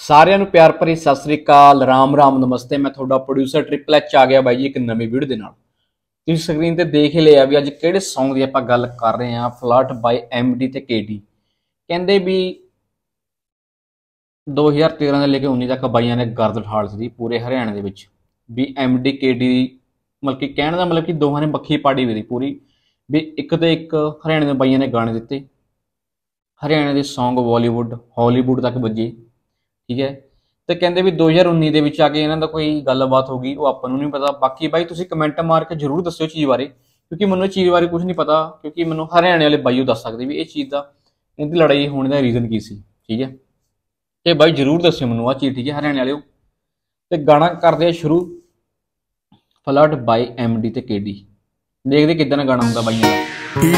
ਸਾਰਿਆਂ ਨੂੰ ਪਿਆਰ ਭਰੀ ਸਤਿ ਸ੍ਰੀ ਅਕਾਲ, ਰਾਮ ਰਾਮ, ਨਮਸਤੇ। ਮੈਂ ਤੁਹਾਡਾ ਪ੍ਰੋਡਿਊਸਰ ਟ੍ਰਿਪਲ ਐਚ ਆ ਗਿਆ ਬਾਈ ਜੀ ਇੱਕ ਨਵੀਂ ਵੀਡੀਓ ਦੇ ਨਾਲ। ਤੁਸੀਂ ਸਕਰੀਨ ਤੇ ਦੇਖ ਹੀ ਲਿਆ ਵੀ ਅੱਜ ਕਿਹੜੇ ਸੌਂਗ ਦੀ ਆਪਾਂ ਗੱਲ ਕਰ ਰਹੇ ਹਾਂ। ਫਲਰਟ ਬਾਈ MD ਤੇ KD। ਕਹਿੰਦੇ ਵੀ 2013 ਤੋਂ ਲੈ ਕੇ 19 ਤੱਕ ਬਾਈਆਂ ਨੇ ਗਰਦ ਉਠਾਲ ਸੀ ਪੂਰੇ ਹਰਿਆਣੇ ਦੇ ਵਿੱਚ ਵੀ MD KD ਮਤਲਬ ਕਿ ਕਹਿਣ ਦਾ ਮਤਲਬ ਕਿ ਦੋਹਾਂ ਨੇ ਮੱਖੀ ਪਾੜੀ ਵੀ ਪੂਰੀ ਵੀ ਇੱਕ ਤੇ ਇੱਕ ਹਰਿਆਣੇ ਦੇ ਬਾਈਆਂ ਨੇ ਗਾਣੇ ਦਿੱਤੇ। ਹਰਿਆਣੇ ਦੇ ਸੌਂਗ ਬਾਲੀਵੁੱਡ ਹਾਲੀਵੁੱਡ ਤੱਕ ਵੱਜੇ, ठीक है। तो कहते भी 2019 ਦੇ ਵਿੱਚ ਆ ਕੇ ਇਹਨਾਂ ਦਾ ਕੋਈ ਗੱਲਬਾਤ ਹੋ ਗਈ, ਉਹ ਆਪਾਂ ਨੂੰ ਨਹੀਂ ਪਤਾ। ਬਾਕੀ ਬਾਈ ਤੁਸੀਂ ਕਮੈਂਟ ਮਾਰ ਕੇ ਜ਼ਰੂਰ ਦੱਸਿਓ ਚੀਜ਼ ਬਾਰੇ, ਕਿਉਂਕਿ ਮੈਨੂੰ ਚੀਜ਼ ਬਾਰੇ ਕੁਝ ਨਹੀਂ ਪਤਾ, ਕਿਉਂਕਿ ਮੈਨੂੰ ਹਰਿਆਣੇ ਵਾਲੇ ਬਾਈਓ ਦੱਸ ਸਕਦੇ ਵੀ ਇਹ ਚੀਜ਼ ਦਾ ਇਹਦੀ ਲੜਾਈ ਹੋਣ ਦਾ ਰੀਜ਼ਨ ਕੀ ਸੀ। ਠੀਕ ਹੈ, ਤੇ ਬਾਈ ਜ਼ਰੂਰ ਦੱਸਿਓ ਮੈਨੂੰ ਆਹ ਚੀਜ਼। ਠੀਕ ਹੈ ਹਰਿਆਣੇ ਵਾਲਿਓ। ਤੇ ਗਾਣਾ ਕਰਦੇ ਆ ਸ਼ੁਰੂ ਫਲਰਟ ਬਾਈ MD ਤੇ KD। ਦੇਖਦੇ ਕਿੱਦਾਂ ਦਾ ਗਾਣਾ ਹੁੰਦਾ ਬਾਈਆਂ ਦਾ।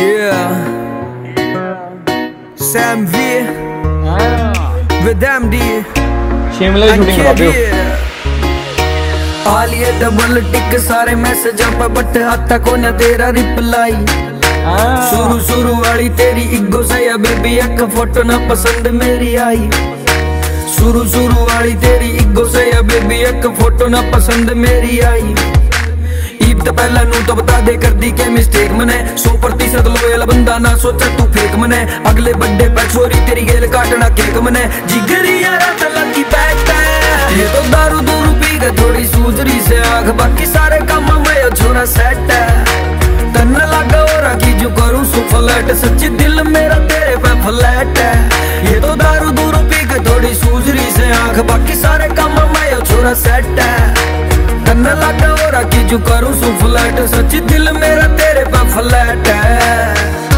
Sam V with MD शिमले शूटिंग कराते हो। आलिए डबल टिक सारे मैसेजां पर बट हाथा को ना तेरा रिप्लाई। शुरू शुरू वाली तेरी इगो से या बेबी एक फोटो ना पसंद मेरी आई। शुरू शुरू वाली तेरी इगो से या बेबी एक फोटो ना पसंद मेरी आई। ईद तो पहला नू तो बता दे कर दी के मिस्टेक मने 100% लोयल बंदा ना सोचा तू फेक मने। अगले बर्थडे पे छोरी तेरी गेल काटना केक मने। जिगरी यारा तलक की बैठ ये तो दारू दूरू पी के थोड़ी सूजरी से आग, बाकी सारे काम में छोरा सेट है। तन लगा और की जो करूँ सो फ्लैट, सच्ची दिल मेरा तेरे पे फ्लैट है। ये तो दारू दूरू पी के थोड़ी सूजरी से आग, बाकी सारे काम में छोरा सेट है। तन लगा और की जो करूँ सो फ्लैट, सच्ची दिल मेरा तेरे पे फ्लैट है।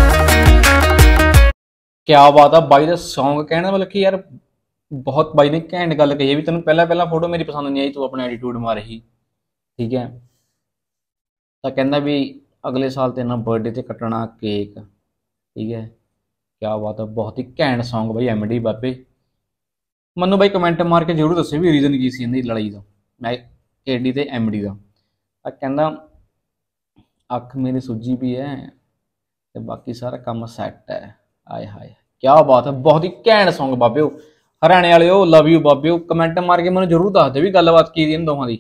क्या बात है बाई दा सॉन्ग। कहना मतलब कि यार बहुत बाई ने घैंट गल कही भी तेन पहला फोटो मेरी पसंद नहीं आई, तू अपना एटीट्यूड मार ही। ठीक है, तो कहना भी अगले साल तेना बर्थडे ते कटना केक। ठीक है, क्या बात है, बहुत ही घैंट सॉन्ग बाई MD बाबे। मनु बाई कमेंट मार के जरूर दस्यो भी रीजन की सी इन्दी लड़ाई का, मैं KD ते MD का। कहना अख मेरी सुजी भी है ते बाकी सारा काम सैट है। आए हाय क्या बात है, बहुत ही घैंट सॉन्ग बाबे। हरियाणे वाले लव यू बाबे। कमेंट मार के मैं जरूर दस दे भी गलबात की इन दोवां दी।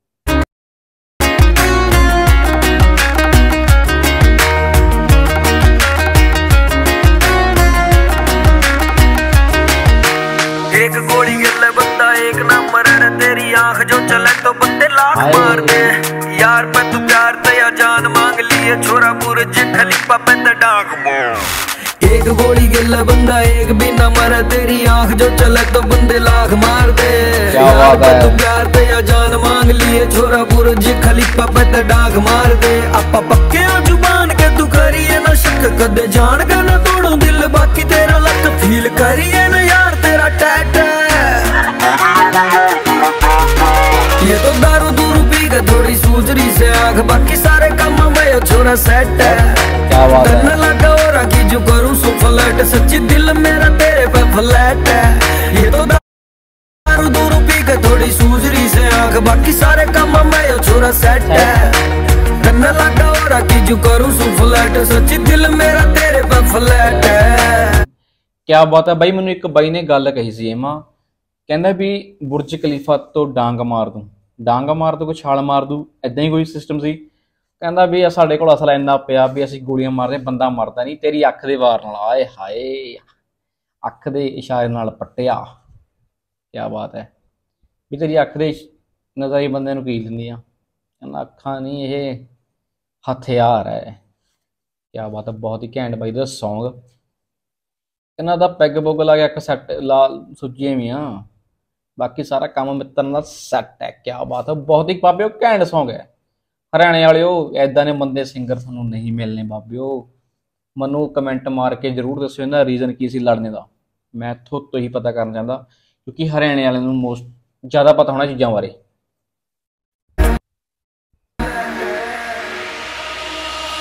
एक गोली गले बंदा एक नंबर है, तेरी आंख जो चले तो बंदे लाख मार दे। यार पे तू प्यार ते या जान मांग लिए, छोरा बुर्ज खलीफा पे ते डाक मार। एक गोली गिल्ला बंदा एक बिना मरे, तेरी आंख जो चले तो बंदे लाख मार दे। यार पे तू प्यार ते या जान मांग लिए, छोरा बुर्ज खलीफा पे ते डाक मार दे। आपा पक्के जुबान के तू करिए ना शक, कदे जान का ना तोड़ो दिल, बाकी तेरा लक फील करिए ना यार तेरा टैट है। ये तो दारू दूरू पी के थोड़ी सूजरी से आग, बाकी सारे काम में छोरा सेट है। तन लगा और की जो करूँ सो फ्लैट, सच्ची दिल मेरा तेरे पे फ्लैट है। ये तो दारू दूरू पी के थोड़ी सूजरी से आग, बाकी सारे काम में छोरा सेट है। तन लगा और की जो करूँ सो फ्लैट, सच्ची दिल मेरा तेरे पे फ्लैट है। क्या बात है बाई। मैनू एक बाई ने गल कही सी एमा, कहंदा भी बुर्ज खलीफा तो डांग मार दूँ, डांग मार दूँ, कोई छाल मार दूँ, इदां ही कोई सिस्टम सी। कहंदा भी साडे कोल असला इन्ना पिया भी असीं गोलियां मारदे बंदा मरदा नहीं, तेरी अख दे वार नाल। आए हाय अख दे इशारे नाल पट्टिया। क्या बात है भी तेरी अख दे नज़र ही बंदे नूं कील दिंदियां। कहंदा अखां नहीं ये हथियार है। क्या बात है, बहुत ही घैंट बाई दा सॉन्ग। कहना दा पैग पुग ला के अख सैट ला सुजियां भी हाँ, बाकी सारा काम मित्र नाल सैट है। क्या बात है, बहुत ही बाबे घैंट सॉन्ग है। हरियाणे वाले ऐदा ने बंदे सिंगर थानू नहीं मिलने बाबिओ। मनु कमेंट मार के जरूर दस्यो इहदा रीजन की सी लड़ने का, मैं थोतो ही पता करना चाहता, क्योंकि हरियाणे वाले नू मोस्ट ज़्यादा पता होना चीज़ों बारे।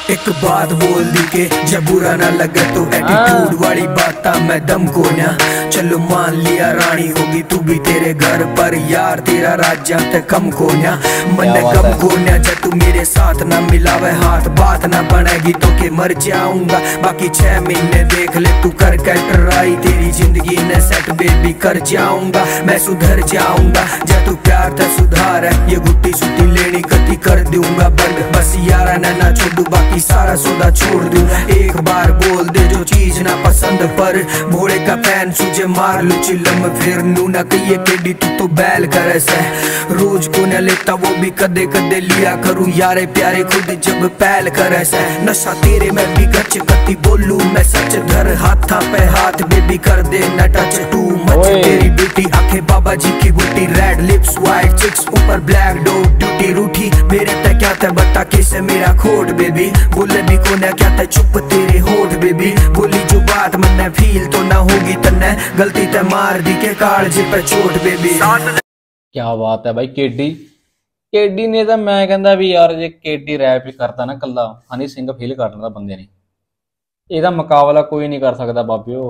एक बात बोल दी के जब बुरा ना लगे तो एटीट्यूड वाली बात मैं दम को ना चलो मान लिया रानी होगी तू भी तेरे घर पर यार तेरा राज्य ते कम को ना मन कम को ना जब तू मेरे साथ ना मिलावे हाथ बात ना बनेगी तो के मर जाऊंगा बाकी 6 महीने देख ले तू कर ट्राई तेरी जिंदगी ने सेट बेबी कर जाऊंगा मैं सुधर जाऊंगा जब तू प्यार था सुधार है ये गुट्टी सुट्टी लेनी कति कर दूंगा बंद बस यारा ना छोड़ू बाकी सारा सौदा छोड़ दूं एक बार बोल दे जो चीज ना पसंद पर भोले का फैन सुझे मार लू चिल्लम फिर नू ना कहिए केडी तू तो बैल करे से रोज को न लेता वो भी कदे कदे लिया करूं यारे प्यारे खुद जब पहल करे से नशा तेरे में भी गच कति बोलू मैं सच धर हाथा पे हाथ बेबी कर दे न टच टू मच तेरी ब्यूटी आंखें बाबा जी की गुट्टी रेड लिप्स वाइट चिक्स ऊपर ब्लैक डॉग ड्यूटी रूठी मेरे तक क्या था बता कैसे मेरा खोट बेबी बोले भी को ना क्या था चुप तेरे होठ बेबी बोली जो बात मन फील तो ना होगी तन्ने गलती ते मार दी के कालजे पे चोट बेबी क्या बात है भाई केडी ने तो मैं कहंदा भी यार जे केडी रैप ही करता ना कल्ला हनी सिंह फील कर लेंदा बंदे ने ਇਹਦਾ ਮੁਕਾਬਲਾ ਕੋਈ ਨਹੀਂ ਕਰ ਸਕਦਾ ਬਾਬਿਓ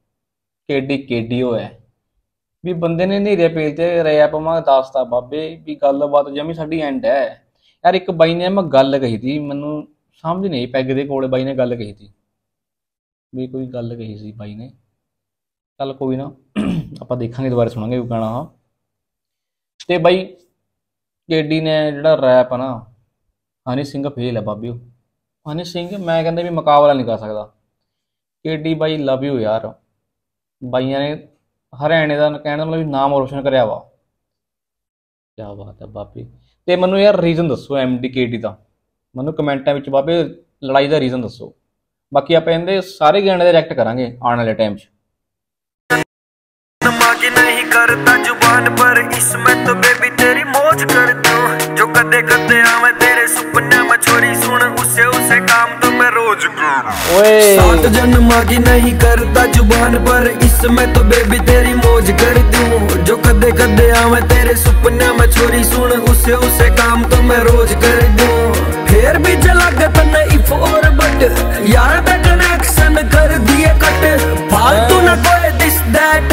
केडी हो है भी बंदे ने नीरे पेल ते रैप मैं दसता बाबे भी गलबात जमी साडी एंड है यार एक बाई ने मैं गल कही थी मैनू समझ नहीं पैग दे कोल बाई ने गल कही थी भी कोई गल कही सी बाई ने चल कोई ना आपां देखांगे दोबारा सुनांगे गाना ते बाई केडी ने जिहड़ा रैप है ना हनी सिंह फेल है बाबियो हनी सिंह मैं कहंदा भी मुकाबला नहीं कर सकदा केडी बाई लव यू यार बाइयां ने हरियाणे का कहने मतलब भी नाम रोशन कराया वा क्या बात है बाबे ते मैनू यार रीजन दसो MD KD का मैनू कमेंटा में बाबे लड़ाई का रीजन दसो बाकी आप इहदे सारे गाने दे रिएक्ट करांगे आने वाले टाइम नहीं करता जुबान पर इसमें तो बेबी तेरी मौज कर दूं जो कदे कदे आवे तेरे सपने में छोरी सुन उसे काम तो मैं रोज करूं सात जन्म की नहीं करता जुबान पर इसमें तो बेबी तेरी मौज कर दूं जो कदे कदे आवे तेरे सपने में छोरी सुन उसे काम तो मैं रोज कर दूं फिर भी चला गया इफ और बट यार पे कनेक्शन कर दिए कट फालतू ना कोई दिस दैट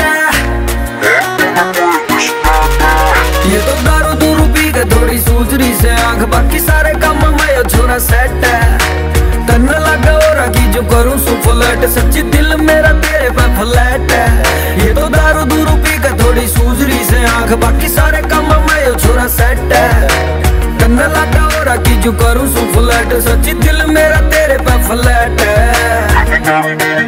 ये तो दारू दूरू पी के थोड़ी सूझरी से आंख बाकी सारे काम में छोरा सेट है तन लगा और की जो करूं सो फ्लैट सच्ची दिल मेरा तेरे पे फ्लैट है ये तो दारू दूरू पी के थोड़ी सूझरी से आंख बाकी सारे काम में छोरा सेट है तन लगा और की जो करूं सो फ्लैट सच्ची दिल मेरा तेरे पे फ्लैट है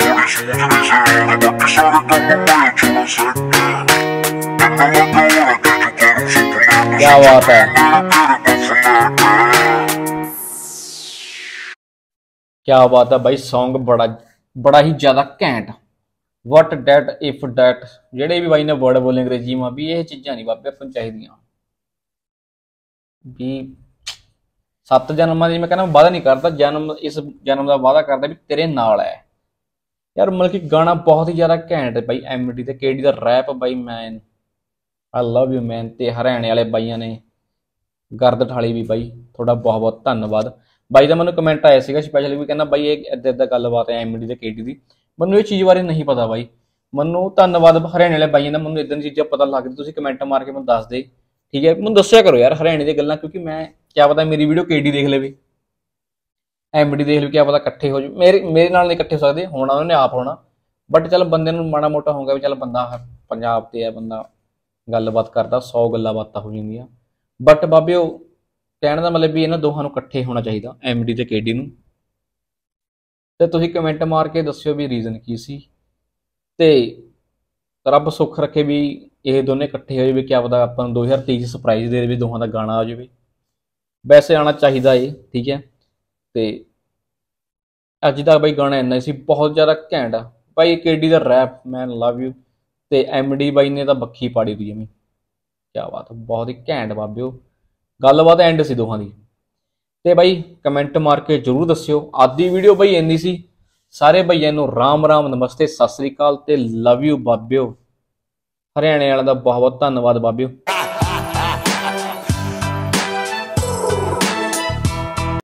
क्या बात है क्या बात है भाई सॉन्ग बड़ा ही ज्यादा घैंट वट डैट इफ डैट जेडे भी भाई ने वर्ड बोले अंग्रेजी में भी ये चीज़ां नहीं बाबे अपन चाहिए भी 7 जन्मां दी मैं कहना वादा नहीं करता इस जन्म का वादा करता भी तेरे नाल है यार मतलब कि गाना बहुत ही ज्यादा घैंट है भाई MD ते KD दा रैप भाई man I love you man ते हरियाणे वाले बाइयां ने गर्द ठाली भी बाई थोड़ा बहुत बहुत धन्नवाद बाई का मैं कमेंट आया स्पैशली भी कहना बाई इदा गलबात है MD ते KD की मैं ये चीज़ बारे नहीं पता बाई मैं धन्नवाद हरियाणे वाले बाइयों का मैं इदा दी चीज़ां पता लगती तुसीं कमेंट मार के मैं दस दे ठीक है मैं दस्या करो यार हरियाणे दी गल्लां क्योंकि मैं क्या पता मेरी वीडियो KD देख ले MD देख लो क्या पता इकट्ठे हो जाओ मेरे नाल नहीं इकट्ठे हो सकते होना उन्होंने आप होना बट चल बंदे माड़ा मोटा होगा भी चल बंदा पंजाब ते है बंदा गलबात करता 100 गल्लां बातां हो जांदियां बट बाबे कहने का मतलब भी इन्हां दोहां नूं इकट्ठे होना चाहिए MD ते KD नूं ते तुसीं कमेंट मार के दस्सिओ भी रीजन की सी ते रब सुख रखे भी ये दोनों इकट्ठे हो जाए क्या पता आपां 2023 सरप्राइज दे भी दोहां दा गाना आ जाए वैसे आना चाहिए है ठीक है तो अज का बई गाना इन्ना सी बहुत ज़्यादा घैंट भाई KD का रैप मैं लव यू तो MD बाई ने तो बखी पाड़ी दी जमी क्या बात बहुत ही घैंट बाबिओ गलबात एंड सी दोहां दी ते बई कमेंट मार के जरूर दस्सिओ अज दी वीडियो बई इन्नी सी सारे भईयां नूं राम राम नमस्ते सत श्री अकाल ते लव यू बाबिओ हरियाणे वालों का बहुत बहुत धन्नवाद बाबिओ।